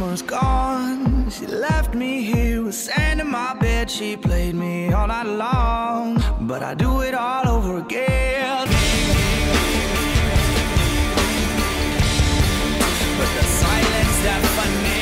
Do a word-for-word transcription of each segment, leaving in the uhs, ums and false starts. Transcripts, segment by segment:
was gone. She left me here with sand in my bed. She played me all night long, but I do it all over again. But the silence that funny.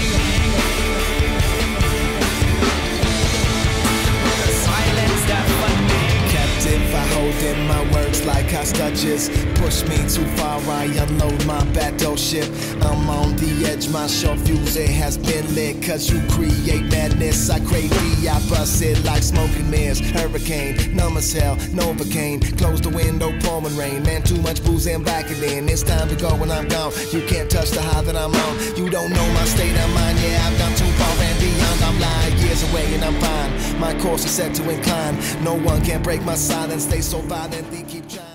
But the silence that funny. Captive, I hold in my words like hostages. Push me too far, I unload my battleship. I'm on the edge, my short fuse, it has been lit. Cause you create madness, I crave the opposite like smoke and mirrors. Hurricane, numb as hell, Novocaine. Close the window, pouring rain. Man, too much booze and back again. It's time to go when I'm gone. You can't touch the high that I'm on. You don't know my state of mind, yeah, I've gone too far and beyond. I'm lying years away and I'm fine. My course is set to incline. No one can break my silence, they so violently keep trying.